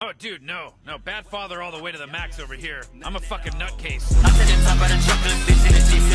Oh, dude, no. No, bad father all the way to the max over here. I'm a fucking nutcase.